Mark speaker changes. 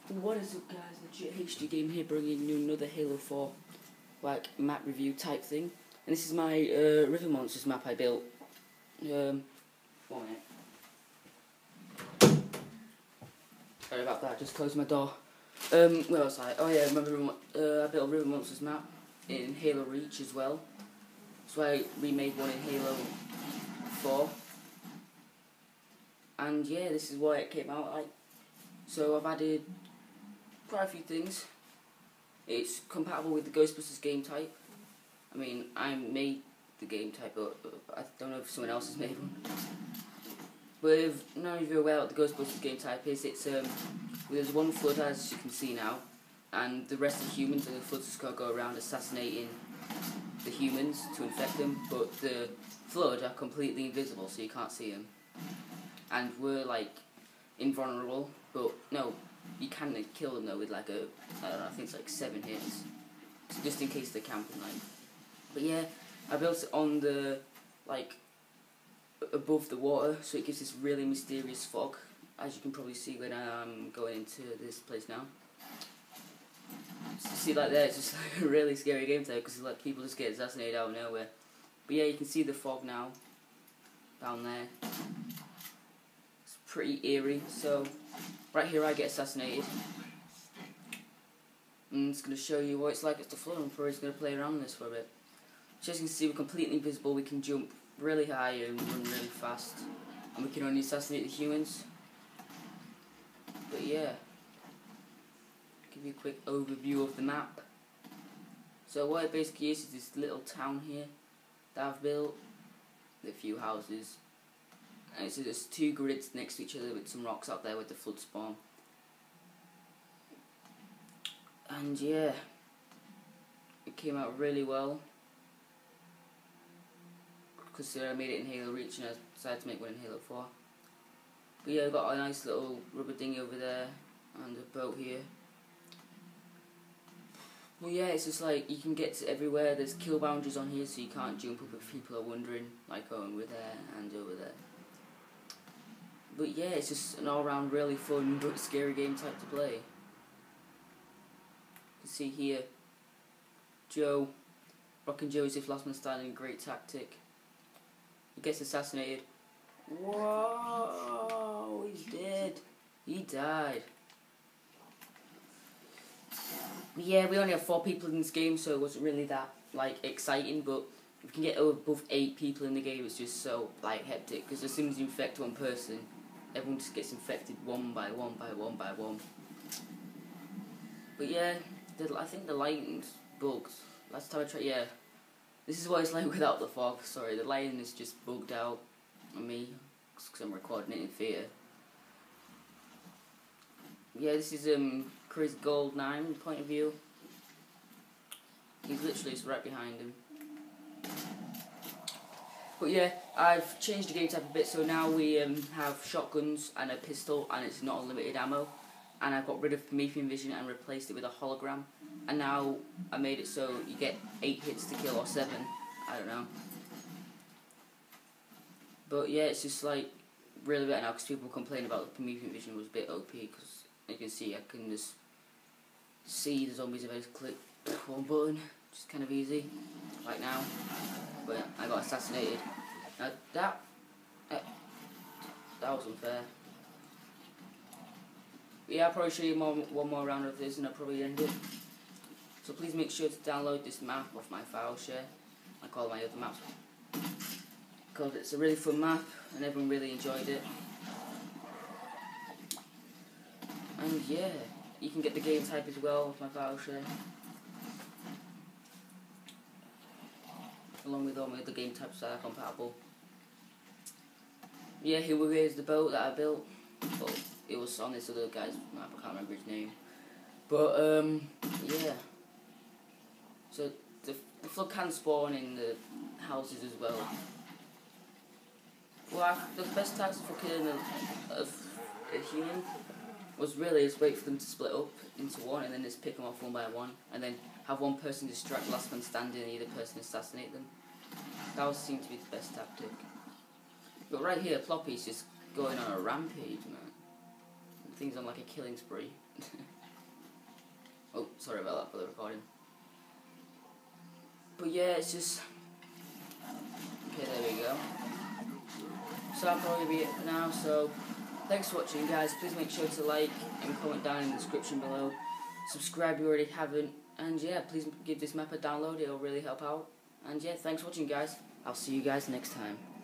Speaker 1: What is up, guys? Legit HD Game here, bringing you another Halo 4 like map review type thing. And this is my River Monsters map I built. 1 minute. Sorry about that. Just closed my door. Where was I? Oh yeah, I built a River Monsters map in Halo Reach as well. So I remade one in Halo 4. And yeah, this is what it came out like. So I've added quite a few things. It's compatible with the Ghostbusters game type. I mean, I made the game type, but I don't know if someone else has made one. But if none of you are aware what the Ghostbusters game type is, it's there's one flood, as you can see now, and the rest of the humans, and the flood's just gotta go around assassinating the humans to infect them. But the flood are completely invisible, so you can't see them. And we're like invulnerable, but no, you can kill them though with like I don't know, I think it's like 7 hits, just in case they're camping like. But yeah, I built it on the like above the water, so it gives this really mysterious fog, as you can probably see when I'm going into this place now. So you see like there, it's just like a really scary game today because like people just get assassinated out of nowhere. But yeah, you can see the fog now down there. It's pretty eerie. So right here I get assassinated. And it's going to show you what it's like at the flood. I'm probably just going to play around with this for a bit. So as you can see, we're completely invisible. We can jump really high and run really fast. And we can only assassinate the humans. But yeah, give you a quick overview of the map. So what it basically is this little town here that I've built. With a few houses. And so there's 2 grids next to each other with some rocks out there with the flood spawn. And yeah, it came out really well. Considering I made it in Halo Reach and I decided to make one in Halo 4. But yeah, I've got a nice little rubber dinghy over there and a boat here. Well yeah, it's just like you can get to everywhere. There's kill boundaries on here, so you can't jump up if people are wondering, like, oh, we're there and over there. But yeah, it's just an all-round really fun but scary game type to play. You can see here, Joe, Rockin' Joe as if last man standing, great tactic. He gets assassinated. Whoa, he's dead. He died. Yeah, we only have 4 people in this game, so it wasn't really that like exciting. But if you can get above 8 people in the game, it's just so like hectic. Because as soon as you infect one person, everyone just gets infected one by one by one by one. But yeah, I think the lighting's bugged. Last time I tried, yeah. This is what it's like without the fog. Sorry, the lighting is just bugged out on me because I'm recording it in theatre. Yeah, this is Crazy Gold 9 point of view. He's literally just right behind him. But yeah, I've changed the game type a bit, so now we have shotguns and a pistol, and it's not unlimited ammo. And I've got rid of Promethean Vision and replaced it with a hologram. And now I made it so you get 8 hits to kill, or 7, I don't know. But yeah, it's just like really better now because people complain about the Promethean Vision was a bit OP, because you can see I can just see the zombies if I just click one button, which is kind of easy, like now. But I got assassinated. Now that was unfair. But yeah, I'll probably show you one more round of this and I'll probably end it. So please make sure to download this map off my file share, like all my other maps, because it's a really fun map and everyone really enjoyed it. And yeah, you can get the game type as well with my file share, along with all my other game types that are compatible. Yeah, here's the boat that I built. Well, it was on this other guy's map, I can't remember his name. But yeah. So the flood can spawn in the houses as well. Well, the best tactic for killing a human was really just wait for them to split up into one and then just pick them off one by one, and then have one person distract last man standing and the other person assassinate them. That would seem to be the best tactic. But right here, Ploppy's just going on a rampage, man. things on like a killing spree. Oh, sorry about that for the recording. But yeah, it's just... Okay, there we go. So that'll probably be it for now, so... Thanks for watching, guys. Please make sure to like and comment down in the description below. Subscribe if you already haven't. And yeah, please give this map a download. It'll really help out. And yeah, thanks for watching, guys. I'll see you guys next time.